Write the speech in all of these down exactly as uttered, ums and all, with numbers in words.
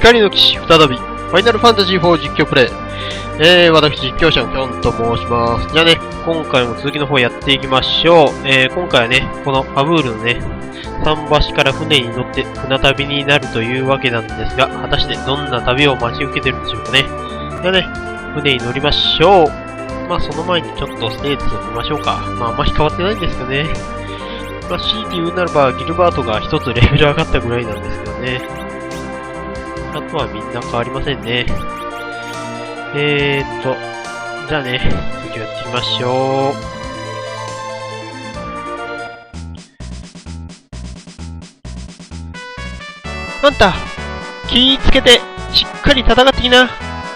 光の騎士再び、ファイナルファンタジーフォー実況プレイ。えー、私実況者のキョンと申します。じゃあね、今回も続きの方やっていきましょう。えー、今回はね、このアムールのね、桟橋から船に乗って船旅になるというわけなんですが、果たしてどんな旅を待ち受けてるんでしょうかね。じゃあね、船に乗りましょう。まあその前にちょっとステータスを見ましょうか。まああんまり変わってないんですけどね。まあ強いて言うならば、ギルバートが一つレベル上がったぐらいなんですけどね。あとはみんな変わりませんね。えーっと、じゃあね、次やっていきましょう。あんた、気ぃつけて、しっかり戦ってきな。うん。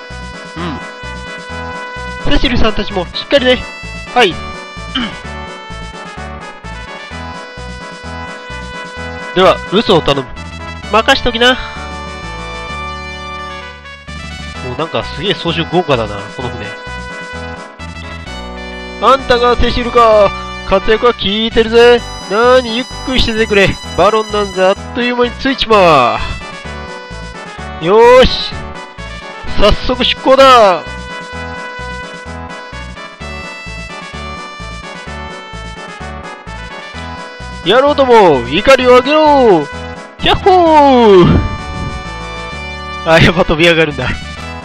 セシルさんたちもしっかりね。はい。では、留守を頼む。任しときな。もうなんかすげえ装飾豪華だな、この船。あんたがセシルか。活躍は効いてるぜ。なーにゆっくりしててくれ。バロンなんざあっという間についちまう。よーし。早速出港だ。やろうとも、怒りを上げろ。ヤッホー。あ、やっぱ飛び上がるんだ。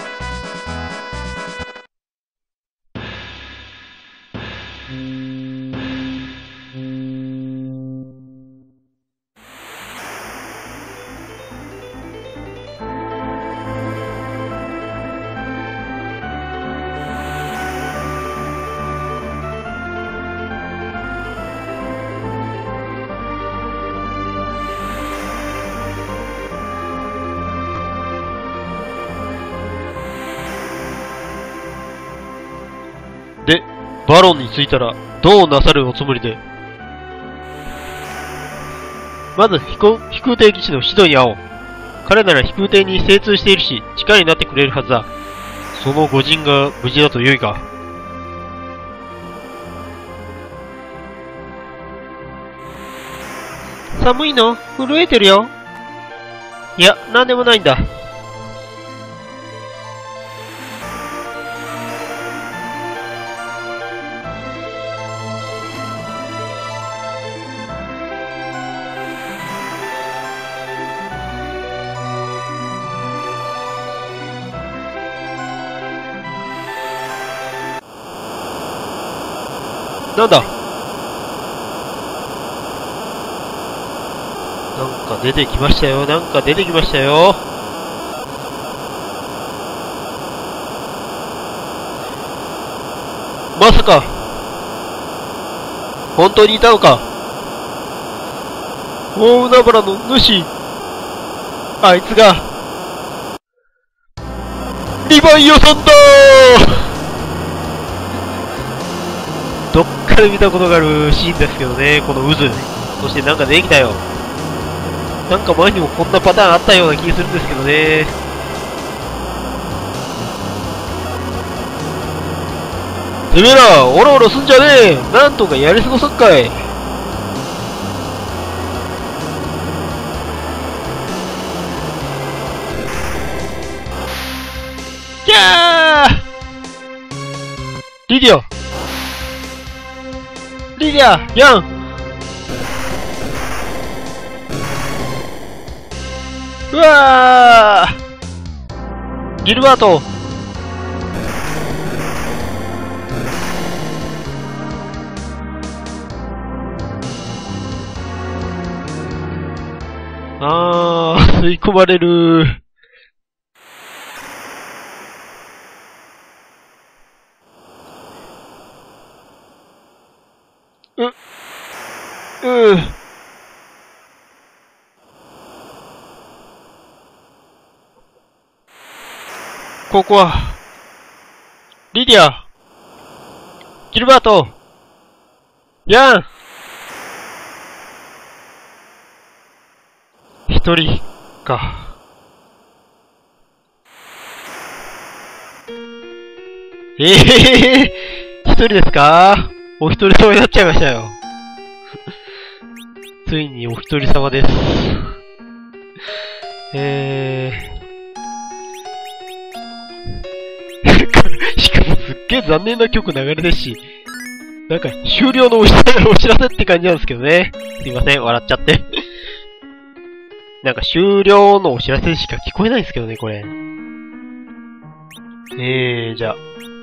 で、バロンに着いたら、どうなさるおつもりで。まず、飛行、飛空艇騎士のシドに会おう。彼なら飛空艇に精通しているし、力になってくれるはずだ。その御仁が無事だと良いか。寒いの？震えてるよ。いや、なんでもないんだ。なんだ？なんか出てきましたよ。なんか出てきましたよ。まさか、本当にいたのか？大海原の主、あいつが、リヴァイアさんだー。どっかで見たことがあるシーンですけどね、この渦。そしてなんか出てきたよ。なんか前にもこんなパターンあったような気がするんですけどね。てめえら、オロオロすんじゃねえ。なんとかやり過ごそっかい。キャー！リディアリディア、ヤン。うわー、ギルバート。あー、吸い込まれる。う、うぅ。ここは、リディア、ギルバート、ヤン。一人か。ええー、一人ですか？お一人様になっちゃいましたよ。ついにお一人様です。えかもすっげえ残念な曲流れですし、なんか終了のお知らせ、お知らせって感じなんですけどね。すいません、笑っちゃって。なんか終了のお知らせしか聞こえないんですけどね、これ。えー、じゃあ。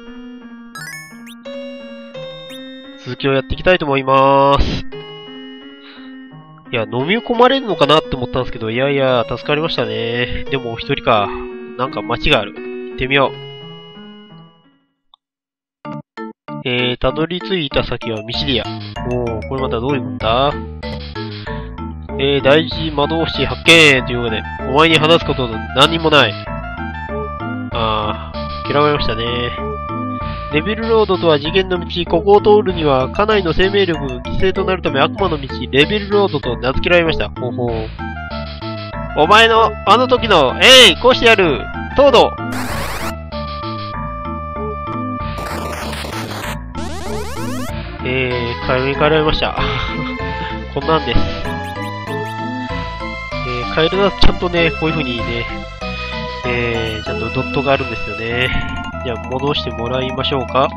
続きをやっていきたいと思いまーす。いや、飲み込まれるのかなって思ったんですけど、いやいや、助かりましたね。でもお一人か。なんか街がある。行ってみよう。えー、たどり着いた先はミシリア。おー、これまたどういうことだ？えー、大事魔導士発見ということで、お前に話すこと何もない。あー、嫌われましたね。レベルロードとは次元の道、ここを通るには、家内の生命力、犠牲となるため悪魔の道、レベルロードと名付けられました。ほうほう。お前の、あの時の、えい、こうしてやる、東堂。えー、買いに帰られました。こんなんです。えー、カエルだとちゃんとね、こういう風にね、えー、ちゃんとドットがあるんですよね。じゃあ、戻してもらいましょうか。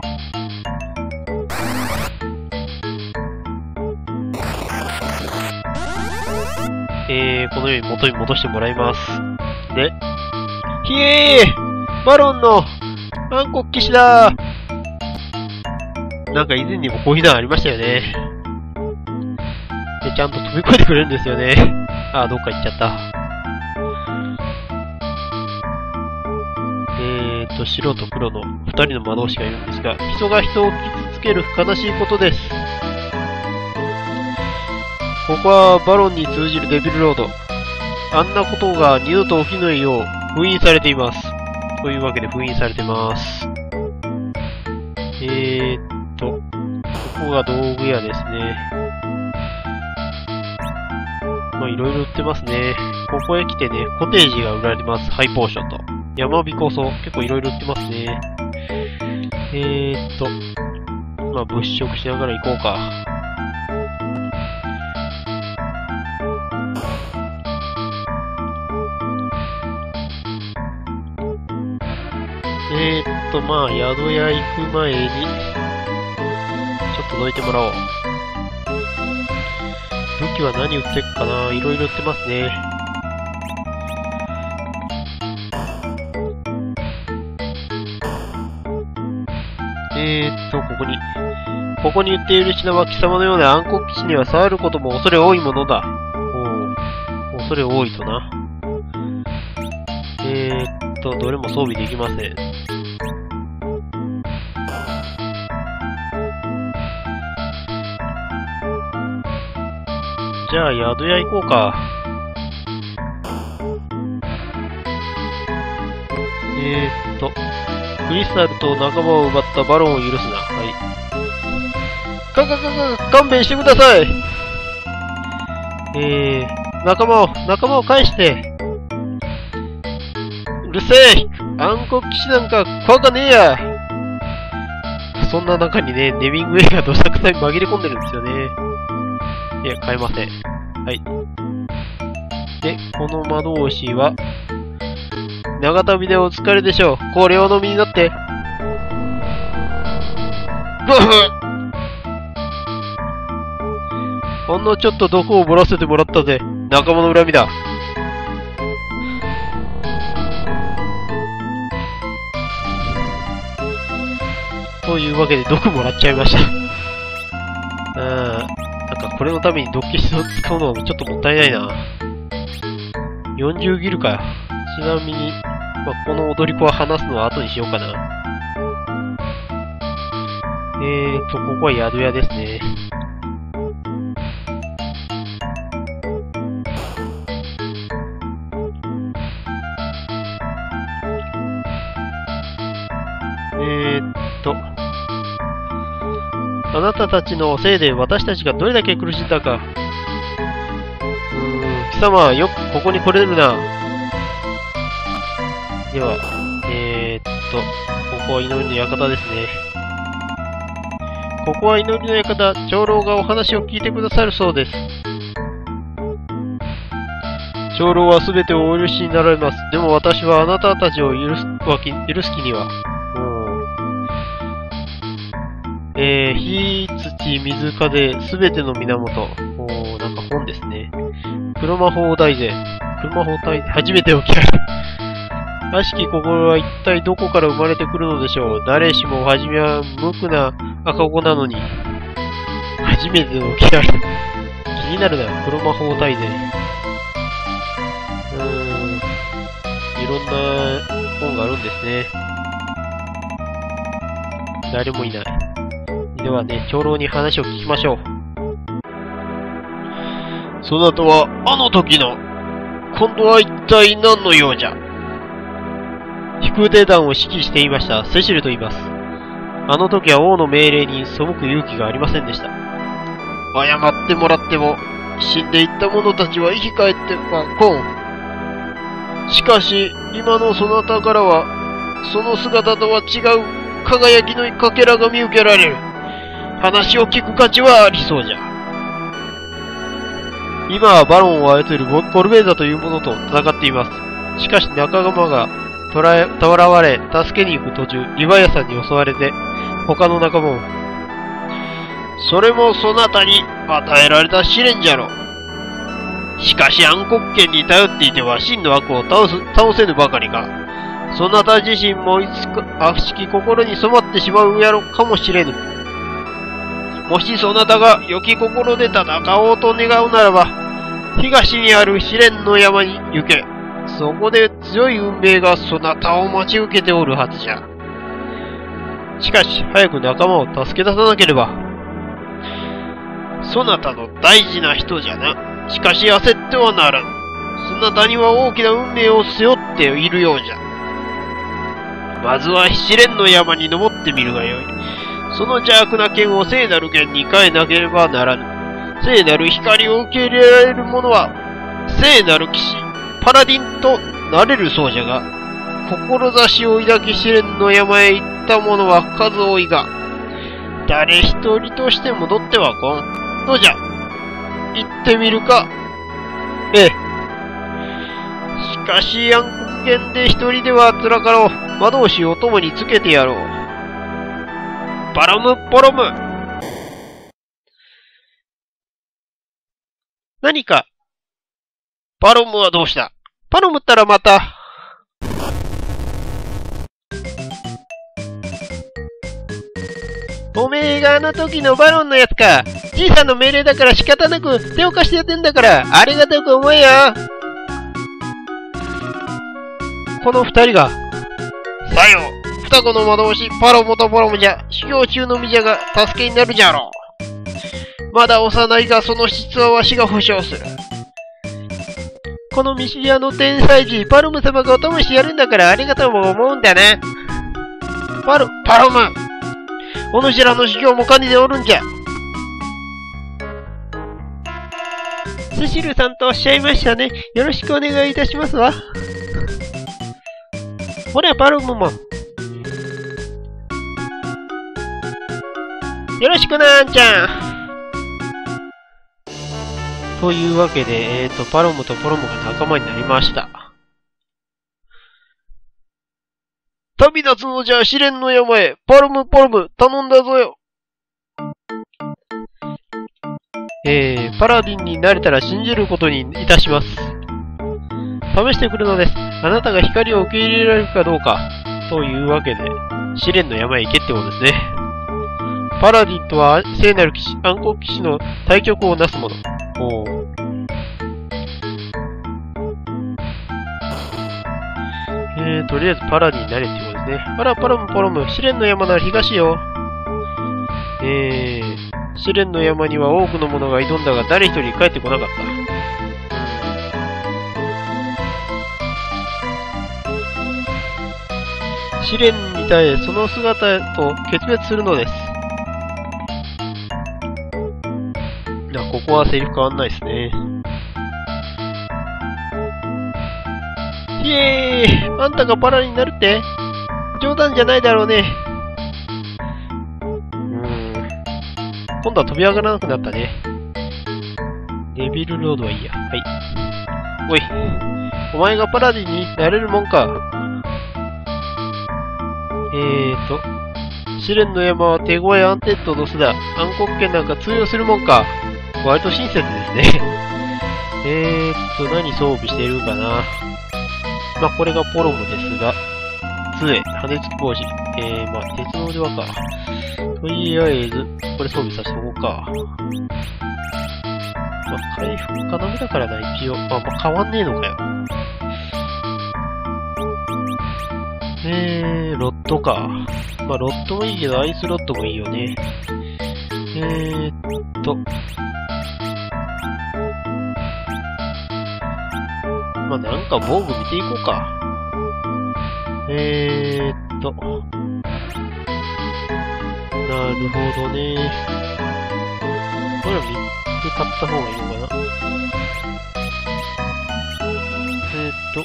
えー、このように元に戻してもらいます。で、ひえーバロンの暗黒騎士だー。なんか以前にもこういうのありましたよね。で、ちゃんと飛び越えてくれるんですよね。あー、どっか行っちゃった。えーと、白と黒の二人の魔導士がいるんですが、人が人を傷つける悲しいことです。ここはバロンに通じるデビルロード。あんなことが二度と起きないよう封印されています。というわけで封印されてます。えーっと、ここが道具屋ですね。まあいろいろ売ってますね。ここへ来てね、コテージが売られます。ハイポーションと。山火こそ結構いろいろ売ってますね。えーっと、まあ物色しながら行こうか。えーっと、まあ、宿屋行く前に、ちょっと覗いてもらおう。武器は何売ってっかな？いろいろ売ってますね。えーっと、ここに。ここに売っている品は貴様のような暗黒騎士には触ることも恐れ多いものだ。おお、恐れ多いとな。えーっと、どれも装備できません。じゃあ、宿屋行こうか。えーっと、クリスタルと仲間を奪ったバロンを許すな。はい。かかかか、勘弁してください。えー、仲間を、仲間を返して。うるせえ！暗黒騎士なんか怖かねえや。そんな中にね、ネビングウェイがどさくさに紛れ込んでるんですよね。いや、買えません。はい。で、この魔導士は、長旅でお疲れでしょう。これをお飲みになって。ふふほんのちょっと毒を漏らせてもらったぜ。仲間の恨みだ。というわけで毒もらっちゃいました。うん。なんかこれのために毒消しを使うのはちょっともったいないな。よんじゅうギルか。ちなみに、まあ、この踊り子は話すのは後にしようかな。えーと、ここは宿屋ですね。えーっと、あなたたちのせいで私たちがどれだけ苦しんだか。うーん、貴様、よくここに来れるな。では、えーっと、ここは祈りの館ですね。ここは祈りの館、長老がお話を聞いてくださるそうです。長老はすべてをお許しになられます。でも私はあなたたちを許すわけ、許す気には。 えー、火、土、水、風、すべての源。おー、なんか本ですね。黒魔法大勢。黒魔法大勢。初めて起きられる。悪しき心は一体どこから生まれてくるのでしょう。誰しも初めは無垢な赤子なのに。初めて起きられる。気になるな、黒魔法大勢。うーん。いろんな本があるんですね。誰もいない。ではね、長老に話を聞きましょう。そなたは、あの時の、今度は一体何の用じゃ。飛空艇団を指揮していましたセシルと言います。あの時は王の命令に背く勇気がありませんでした。謝ってもらっても、死んでいった者たちは生き返ってはこん。しかし、今のそなたからは、その姿とは違う輝きのかけらが見受けられる。話を聞く価値はありそうじゃ。今はバロンを操るゴルベーザという者と戦っています。しかし仲間が捕らえ、囚われ、助けに行く途中、リヴァイアさんに襲われて、他の仲間も。それもそなたに与えられた試練じゃろう。しかし暗黒剣に頼っていては真の悪を倒す、倒せぬばかりか。そなた自身もいつか悪しき心に染まってしまうやろかもしれぬ。もしそなたが良き心で戦おうと願うならば、東にある試練の山に行け。そこで強い運命がそなたを待ち受けておるはずじゃ。しかし、早く仲間を助け出さなければ。そなたの大事な人じゃな。しかし焦ってはならん。そなたには大きな運命を背負っているようじゃ。まずは試練の山に登ってみるがよい。その邪悪な剣を聖なる剣に変えなければならぬ。聖なる光を受け入れられる者は、聖なる騎士、パラディンとなれるそうじゃが、志を抱き試練の山へ行った者は数多いが、誰一人として戻ってはこん。どうじゃ、行ってみるか。ええ。しかし暗黒剣で一人では辛かろう。魔導士を共につけてやろう。パロムポロム。何か。パロムはどうした？パロムったらまた。おめえがあの時のバロンのやつか。じいさんの命令だから仕方なく手を貸してやってんだから、ありがたく思えよ。この二人が。さよ、双子の魔導士、パロムとポロムじゃ、修行中の身じゃが助けになるじゃろう。まだ幼いがその質はわしが保証する。このミシアの天才児、パロム様がお供してやるんだからありがとうも思うんだな。パロ、パロムお主らの修行も兼ねておるんじゃ。セシルさんとおっしゃいましたね。よろしくお願いいたしますわ。ほら、パロムも。よろしくなーんちゃん。というわけで、えーと、パロムとポロムが仲間になりました。旅立つのじゃ試練の山へ。パロムポロム、頼んだぞよ。えー、パラディンになれたら信じることにいたします。試してくるのです。あなたが光を受け入れられるかどうか。というわけで、試練の山へ行けってことですね。パラディンとは聖なる騎士、暗黒騎士の対極をなすもの。おー。えー、とりあえずパラディンになれっていうことですね。あら、パロムポロム、試練の山なら東よ。えー、試練の山には多くの者が挑んだが誰一人帰ってこなかった。試練に耐え、その姿と決別するのです。いや、ここはセリフ変わんないですね。イエーイ！あんたがパラになるって？冗談じゃないだろうね。うーん。今度は飛び上がらなくなったね。デビルロードはいいや。はい。おい。お前がパラディンになれるもんか。えーと。 試練の山は手強いアンテッドドスだ。暗黒剣なんか通用するもんか。割と親切ですね。えーっと、何装備しているかな。まあ、これがポロムですが、杖、羽根付き帽子、えー、まあ、鉄の腕輪か。とりあえず、これ装備させておこうか。まあ、回復要だからな、一応。まあ、まあ、変わんねえのかよ。えー、ロッドか。まあ、ロッドもいいけど、アイスロッドもいいよね。えーっと。まあ、なんか防具見ていこうか。えーっと。なるほどね。これはみっつ買った方がいいのかな。えーっと。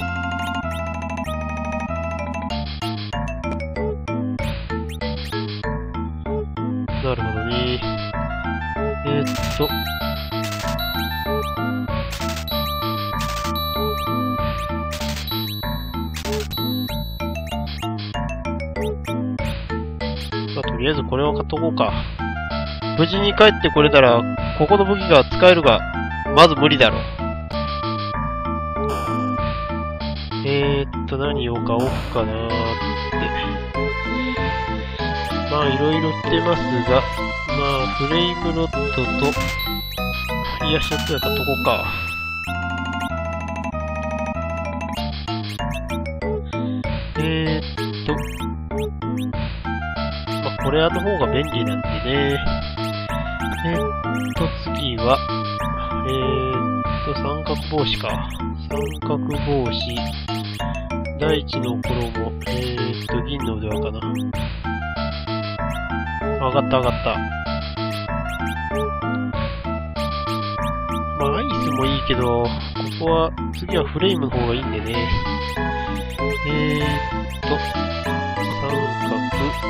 なるほどね。えーっと。まあ、とりあえずこれを買っとこうか。無事に帰ってこれたら、ここの武器が使えるが、まず無理だろう。えーっと、何を買おうかなーって。まあ、いろいろ売ってますが、まあ、フレイムロッドと、癒しの杖買っとこうか。えーっと、まあ、これの方が便利なんでね。えーっと、次は、えーっと、三角帽子か。三角帽子、大地の衣、えーっと、銀の腕輪かな。上がった上がった。まあ、アイスもいいけど、ここは、次はフレームの方がいいんでね。えーっと、三角、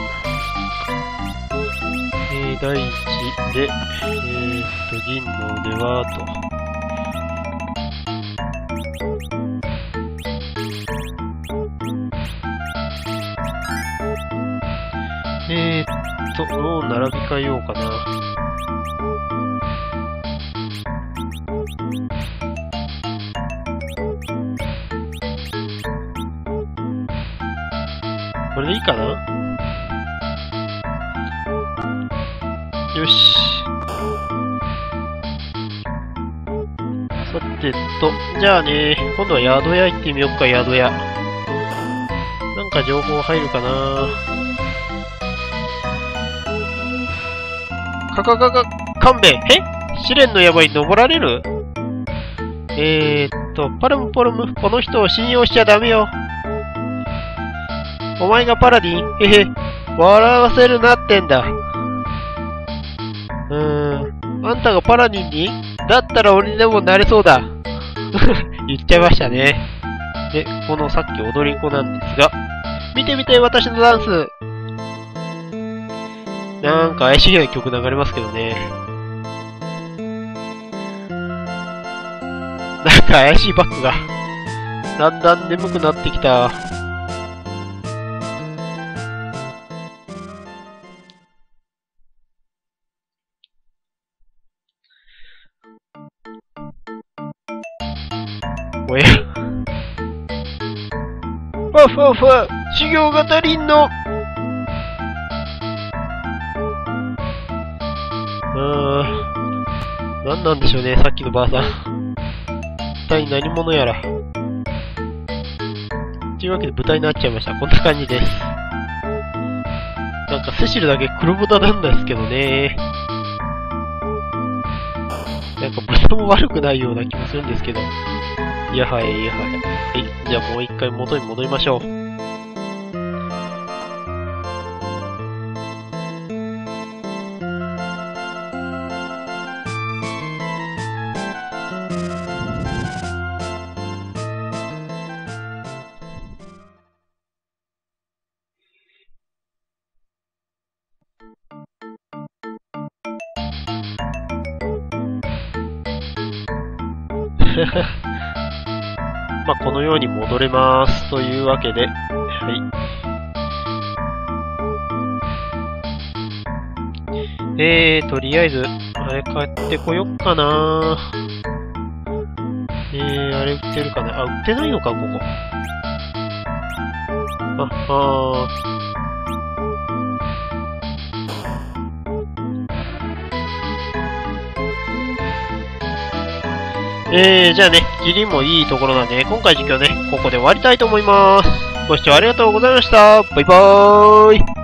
えー、大地で、えーっと、銀の腕輪と。えーっと、もう並び替えようかな。これでいいかな？よし。さてと、じゃあね、今度は宿屋行ってみよっか、宿屋。なんか情報入るかな？かかかか、勘弁。え？試練の山に登られる？えーっと、パルムポルム、この人を信用しちゃダメよ。お前がパラディン？へへ、笑わせるなってんだ。うーん、あんたがパラディンに？だったら俺にでもなれそうだ。言っちゃいましたね。で、このさっき踊り子なんですが、見て見て、私のダンス。なんか怪しげな曲流れますけどね。なんか怪しいバックが。だんだん眠くなってきた。おや。ファファファ、修行が足りんの。うーん。何なんでしょうね、さっきのばあさん。一体何者やら。というわけで豚になっちゃいました。こんな感じです。なんかセシルだけ黒豚なんですけどね。なんか豚も悪くないような気もするんですけど。いやはやいやはや。はい。じゃあもう一回元に戻りましょう。まあ、このように戻れます。というわけで、はい。 えー、とりあえず、あれ買ってこよっかな。えー、あれ売ってるかな。あ、売ってないのか、ここ。あ、あー。えー、じゃあね、キリもいいところなんでね、今回実況ね、ここで終わりたいと思います。ご視聴ありがとうございました。バイバーイ。